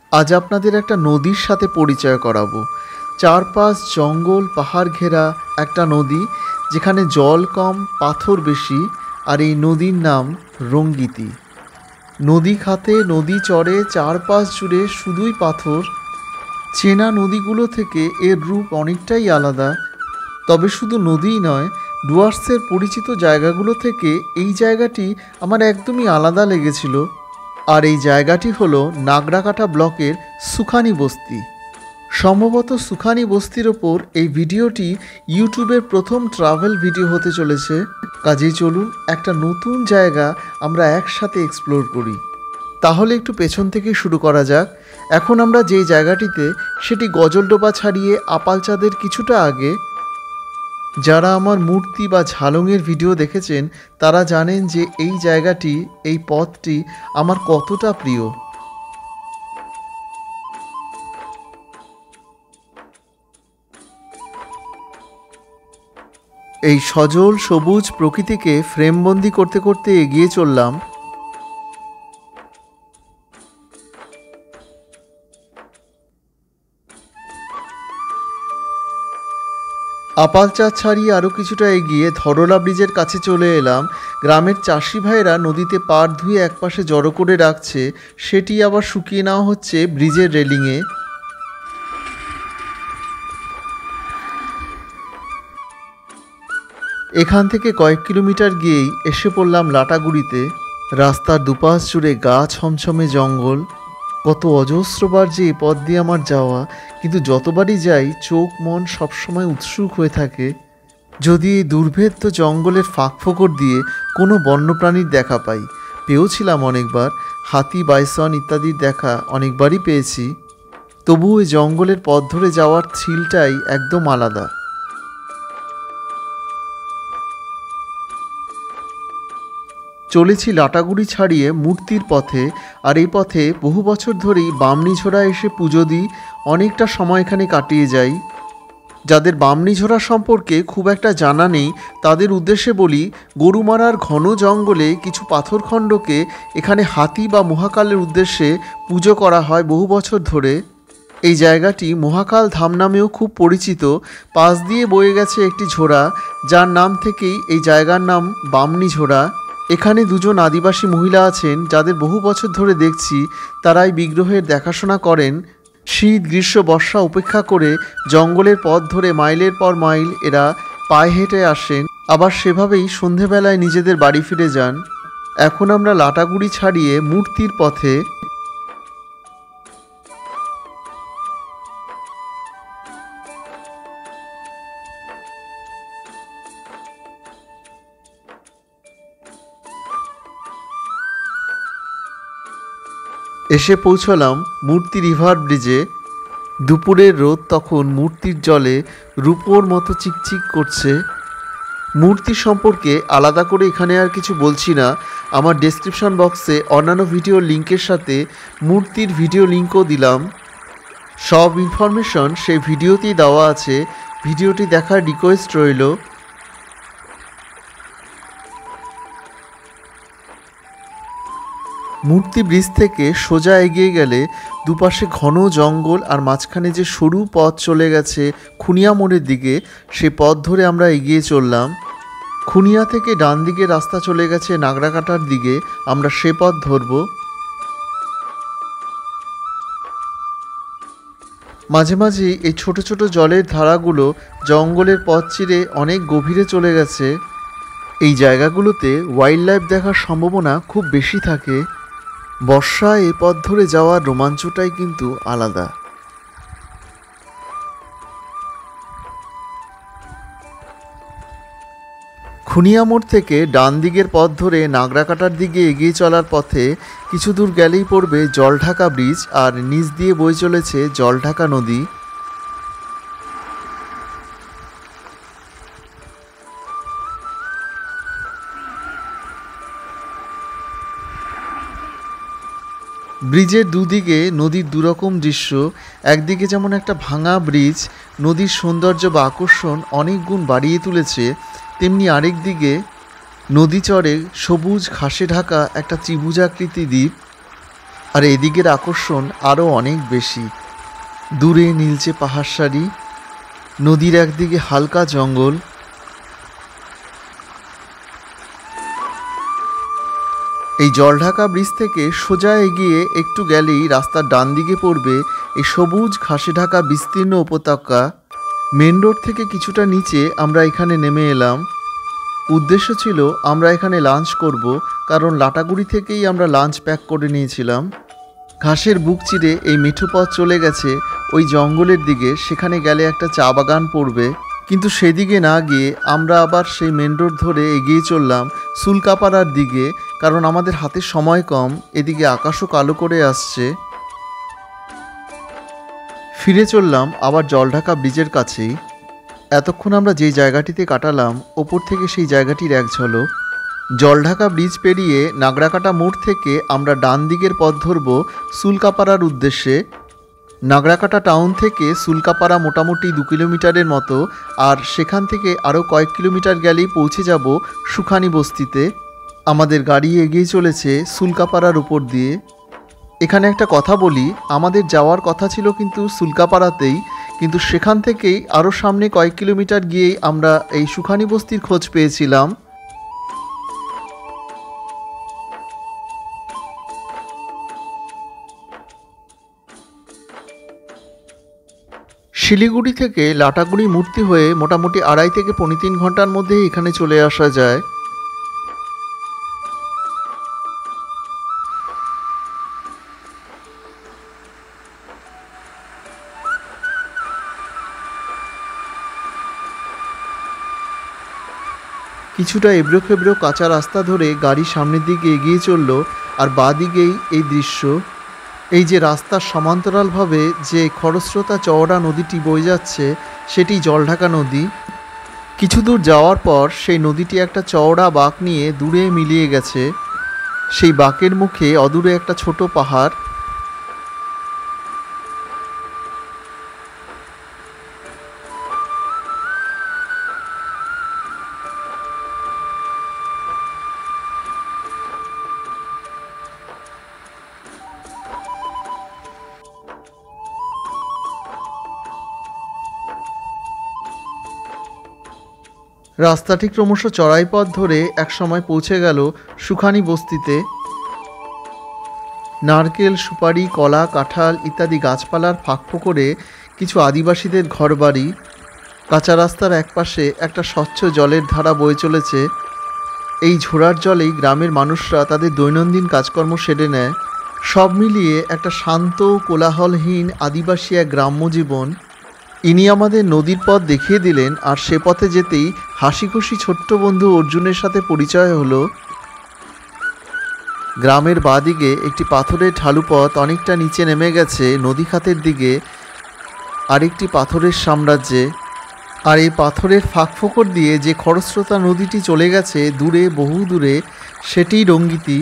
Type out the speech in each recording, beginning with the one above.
আজ আপনাদের একটা নদীর সাথে পরিচয় করাবো। চারপাশ জঙ্গল পাহাড় ঘেরা একটা নদী, যেখানে জল কম পাথর বেশি, আর এই নদীর নাম রঙ্গিতি। নদী খাতে নদী চড়ে, চারপাশ জুড়ে শুধুই পাথর। চেনা নদীগুলো থেকে এর রূপ অনেকটাই আলাদা। তবে শুধু নদীই নয়, ডুয়ার্সের পরিচিত জায়গাগুলো থেকে এই জায়গাটি আমার একদমই আলাদা লেগেছিল। আর এই জায়গাটি হলো নাগরাকাটা ব্লকের সুখানি বস্তি। সম্ভবত সুখানি বস্তির ওপর এই ভিডিওটি ইউটিউবের প্রথম ট্রাভেল ভিডিও হতে চলেছে। কাজেই চলুন একটা নতুন জায়গা আমরা একসাথে এক্সপ্লোর করি। তাহলে একটু পেছন থেকে শুরু করা যাক। এখন আমরা যেই জায়গাটিতে, সেটি গজলডোবা ছাড়িয়ে আপালচাঁদের কিছুটা আগে। যারা আমার মূর্তি বা ঝালংয়ের ভিডিও দেখেছেন তারা জানেন যে এই জায়গাটি, এই পথটি আমার কতটা প্রিয়। এই সজল সবুজ প্রকৃতিকে ফ্রেমবন্দি করতে করতে এগিয়ে চললাম। আপালচাঁদ ছাড়িয়ে আরও কিছুটা এগিয়ে ধরলা ব্রিজের কাছে চলে এলাম। গ্রামের চাষি ভাইয়েরা নদীতে পাড় ধুয়ে একপাশে জড়ো করে রাখছে, সেটি আবার শুকিয়ে নেওয়া হচ্ছে ব্রিজের রেলিংয়ে। এখান থেকে কয়েক কিলোমিটার গিয়েই এসে পড়লাম লাটাগুড়িতে। রাস্তার দুপাশ জুড়ে গা ছমছমে জঙ্গল। কত অজস্রবার যে এ পথ দিয়ে আমার যাওয়া, কিন্তু যতবারই যাই চোখ মন সবসময় উৎসুক হয়ে থাকে। যদি এই দুর্ভেদ্য জঙ্গলের ফাঁকফোকর দিয়ে কোনো বন্যপ্রাণীর দেখা পাই, পেয়েওছিলাম অনেকবার। হাতি, বাইসন ইত্যাদির দেখা অনেকবারই পেয়েছি। তবু এই জঙ্গলের পথ ধরে যাওয়ার থ্রিলটাই একদম আলাদা। চলেছি লাটাগুড়ি ছাড়িয়ে মূর্তির পথে। আর এই পথে বহু বছর ধরেই বামনিঝোড়া এসে পুজো দিই, অনেকটা সময় এখানে কাটিয়ে যাই। যাদের বামনিঝোড়া সম্পর্কে খুব একটা জানা নেই তাদের উদ্দেশ্যে বলি, গরুমারার ঘন জঙ্গলে কিছু পাথরখণ্ডকে এখানে হাতি বা মহাকালের উদ্দেশ্যে পুজো করা হয় বহু বছর ধরে। এই জায়গাটি মহাকাল ধাম নামেও খুব পরিচিত। পাশ দিয়ে বয়ে গেছে একটি ঝোড়া, যার নাম থেকেই এই জায়গার নাম বামনিঝোড়া। এখানে দুজন আদিবাসী মহিলা আছেন যাদের বহু বছর ধরে দেখছি তারাই বিগ্রহের দেখাশোনা করেন। শীত, গ্রীষ্ম, বর্ষা উপেক্ষা করে জঙ্গলের পথ ধরে মাইলের পর মাইল এরা পায়ে হেঁটে আসেন, আবার সেভাবেই সন্ধেবেলায় নিজেদের বাড়ি ফিরে যান। এখন আমরা লাটাগুড়ি ছাড়িয়ে মূর্তির পথে। এসে পৌঁছলাম মূর্তি রিভার ব্রিজে। দুপুরের রোদ তখন মূর্তির জলে রূপোর মতো চিকচিক করছে। মূর্তি সম্পর্কে আলাদা করে এখানে আর কিছু বলছি না। আমার ডেসক্রিপশন বক্সে অন্যান্য ভিডিওর লিঙ্কের সাথে মূর্তির ভিডিও লিঙ্কও দিলাম। সব ইনফরমেশন সেই ভিডিওতেই দেওয়া আছে। ভিডিওটি দেখার রিকোয়েস্ট রইল। মূর্তি ব্রিজ থেকে সোজা এগিয়ে গেলে দুপাশে ঘন জঙ্গল, আর মাঝখানে যে সরু পথ চলে গেছে খুনিয়া মোড়ের দিকে, সে পথ ধরে আমরা এগিয়ে চললাম। খুনিয়া থেকে ডান দিকে রাস্তা চলে গেছে নাগরাকাটার দিকে, আমরা সে পথ ধরব। মাঝে মাঝে এই ছোট ছোট জলের ধারাগুলো জঙ্গলের পথ চিরে অনেক গভীরে চলে গেছে। এই জায়গাগুলোতে ওয়াইল্ড লাইফ দেখার সম্ভাবনা খুব বেশি থাকে। বর্ষায় এ পথ ধরে যাওয়ার রোমাঞ্চটাই কিন্তু আলাদা। খুনিয়া মোড় থেকে ডান দিকের পথ ধরে নাগরাকাটার দিকে এগিয়ে চলার পথে কিছু দূর গেলেই পড়বে জলঢাকা ব্রিজ, আর নিচ দিয়ে বয়ে চলেছে জলঢাকা নদী। ব্রিজের দুদিকে নদীর দুরকম দৃশ্য। একদিকে যেমন একটা ভাঙা ব্রিজ নদীর সৌন্দর্য বা আকর্ষণ অনেক গুণ বাড়িয়ে তুলেছে, তেমনি আরেক দিকে নদী চরে সবুজ ঘাসে ঢাকা একটা ত্রিভুজাকৃতি দ্বীপ। আর এদিকের আকর্ষণ আরও অনেক বেশি। দূরে নীলচে পাহাড় সারি, নদীর একদিকে হালকা জঙ্গল। এই জলঢাকা ব্রিজ থেকে সোজা এগিয়ে একটু গেলেই রাস্তার ডান দিকে পড়বে এই সবুজ ঘাসে ঢাকা বিস্তীর্ণ উপত্যকা। মেন রোড থেকে কিছুটা নিচে আমরা এখানে নেমে এলাম। উদ্দেশ্য ছিল আমরা এখানে লাঞ্চ করব, কারণ লাটাগুড়ি থেকেই আমরা লাঞ্চ প্যাক করে নিয়েছিলাম। ঘাসের বুক চিরে এই মিঠু পথ চলে গেছে ওই জঙ্গলের দিকে, সেখানে গেলে একটা চা বাগান পড়বে। কিন্তু সেদিকে না গিয়ে আমরা আবার সেই মেন রোড ধরে এগিয়ে চললাম সুলকাপাড়ার দিকে, কারণ আমাদের হাতে সময় কম, এদিকে আকাশও কালো করে আসছে। ফিরে চললাম আবার জলঢাকা ব্রিজের কাছেই। এতক্ষণ আমরা যেই জায়গাটিতে কাটালাম, ওপর থেকে সেই জায়গাটির এক ঝলক। জলঢাকা ব্রিজ পেরিয়ে নাগরাকাটা মোড় থেকে আমরা ডান দিকের পথ ধরব সুলকাপাড়ার উদ্দেশ্যে। নাগরাকাটা টাউন থেকে সুলকাপাড়া মোটামুটি 2 কিলোমিটারের মতো, আর সেখান থেকে আরও কয়েক কিলোমিটার গেলেই পৌঁছে যাব সুখানি বস্তিতে। আমাদের গাড়ি এগিয়ে চলেছে সুলকাপাড়ার উপর দিয়ে। এখানে একটা কথা বলি, আমাদের যাওয়ার কথা ছিল কিন্তু সুলকাপাড়াতেই, কিন্তু সেখান থেকেই আরও সামনে কয়েক কিলোমিটার গিয়েই আমরা এই সুখানি বস্তির খোঁজ পেয়েছিলাম। শিলিগুড়ি থেকে লাটাগুড়ি মূর্তি হয়ে মোটামুটি 2.5 থেকে 3.5 ঘন্টার মধ্যে এখানে চলে আসা যায়। কিছুটা এবড়ো খেবড়ো কাঁচা রাস্তা ধরে গাড়ি সামনের দিকে এগিয়ে চলল, আর বাঁ দিকেই এই দৃশ্য। এই যে রাস্তার সমান্তরালভাবে যে খরস্রোতা চওড়া নদীটি বয়ে যাচ্ছে, সেটি জলঢাকা নদী। কিছু দূর যাওয়ার পর সেই নদীটি একটা চওড়া বাঁক নিয়ে দূরে মিলিয়ে গেছে। সেই বাঁকের মুখে অদূরে একটা ছোট পাহাড়। রাস্তাটি ক্রমশ চড়াই পথ ধরে একসময় পৌঁছে গেল সুখানি বস্তিতে। নারকেল, সুপারি, কলা, কাঁঠাল ইত্যাদি গাছপালার ফাঁকফোকরে কিছু আদিবাসীদের ঘরবাড়ি। কাঁচা রাস্তার একপাশে একটা স্বচ্ছ জলের ধারা বয়ে চলেছে। এই ঝোড়ার জলেই গ্রামের মানুষরা তাদের দৈনন্দিন কাজকর্ম সেরে নেয়। সব মিলিয়ে একটা শান্ত, কোলাহলহীন আদিবাসী এক গ্রাম্য জীবন। ইনি আমাদের নদীর পথ দেখিয়ে দিলেন, আর সে পথে যেতেই হাসিখুশি ছোট্ট বন্ধু অর্জুনের সাথে পরিচয় হলো। গ্রামের বাঁদিকে একটি পাথরের ঢালু পথ অনেকটা নিচে নেমে গেছে নদী খাতের দিকে, আরেকটি পাথরের সাম্রাজ্যে। আর এই পাথরের ফাঁকফোকর দিয়ে যে খরস্রোতা নদীটি চলে গেছে দূরে, বহু দূরে, সেটিই রঙ্গিতি।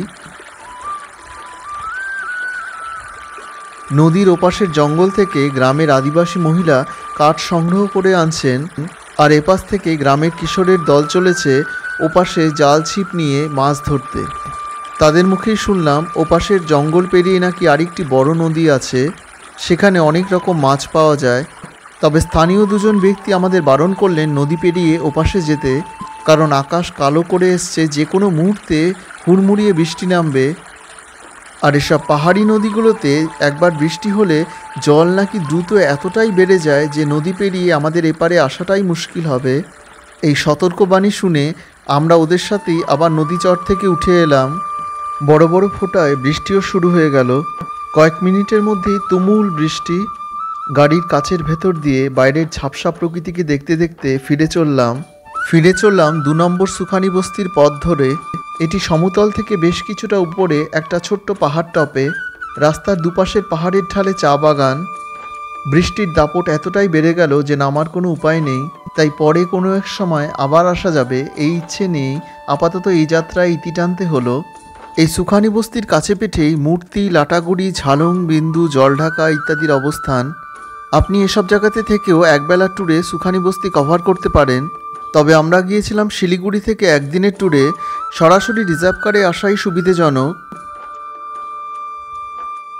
নদীর ওপাশের জঙ্গল থেকে গ্রামের আদিবাসী মহিলা কাঠ সংগ্রহ করে আনছেন, আর এপাশ থেকে গ্রামের কিশোরের দল চলেছে ওপাশে জাল ছিপ নিয়ে মাছ ধরতে। তাদের মুখেই শুনলাম ওপাশের জঙ্গল পেরিয়ে নাকি আরেকটি বড় নদী আছে, সেখানে অনেক রকম মাছ পাওয়া যায়। তবে স্থানীয় দুজন ব্যক্তি আমাদের বারণ করলেন নদী পেরিয়ে ওপাশে যেতে, কারণ আকাশ কালো করে এসছে, যে কোনো মুহূর্তে হুড়মুড়িয়ে বৃষ্টি নামবে। আর এসব পাহাড়ি নদীগুলোতে একবার বৃষ্টি হলে জল নাকি দ্রুত এতটাই বেড়ে যায় যে নদী পেরিয়ে আমাদের এপারে আসাটাই মুশকিল হবে। এই সতর্কবাণী শুনে আমরা ওদের সাথেই আবার নদী চর থেকে উঠে এলাম। বড় বড় ফোঁটায় বৃষ্টিও শুরু হয়ে গেল। কয়েক মিনিটের মধ্যেই তুমুল বৃষ্টি। গাড়ির কাচের ভেতর দিয়ে বাইরের ঝাপসা প্রকৃতিকে দেখতে দেখতে ফিরে চললাম 2 নম্বর সুখানি বস্তির পথ ধরে। এটি সমতল থেকে বেশ কিছুটা উপরে একটা ছোট্ট পাহাড় টপে। রাস্তার দুপাশের পাহাড়ের ঢালে চা বাগান। বৃষ্টির দাপট এতটাই বেড়ে গেল যে নামার কোনো উপায় নেই, তাই পরে কোনো এক সময় আবার আসা যাবে এই ইচ্ছে নিয়েই আপাতত এই যাত্রায় ইতি টানতে হলো। এই সুখানি বস্তির কাছে পিঠেই মূর্তি, লাটাগুড়ি, ঝালং, বিন্দু, জলঢাকা ইত্যাদির অবস্থান। আপনি এসব জায়গাতে থেকেও একবেলার ট্যুরে সুখানি বস্তি কভার করতে পারেন। তবে আমরা গিয়েছিলাম শিলিগুড়ি থেকে একদিনের ট্যুরে, সরাসরি রিজার্ভ করে আসাই সুবিধাজনক।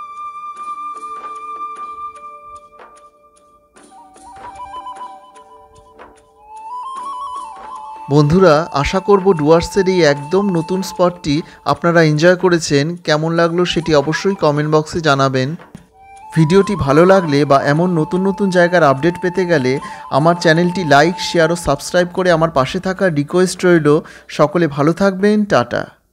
বন্ধুরা, আশা করব ডুয়ার্সের এই একদম নতুন স্পটটি আপনারা এনজয় করেছেন। কেমন লাগলো সেটি অবশ্যই কমেন্ট বক্সে জানাবেন। ভিডিওটি ভালো লাগলে বা এমন নতুন নতুন জায়গার আপডেট পেতে গেলে আমার চ্যানেলটি লাইক, শেয়ার ও সাবস্ক্রাইব করে আমার পাশে থাকার রিকোয়েস্ট রইল। সকলে ভালো থাকবেন। টাটা।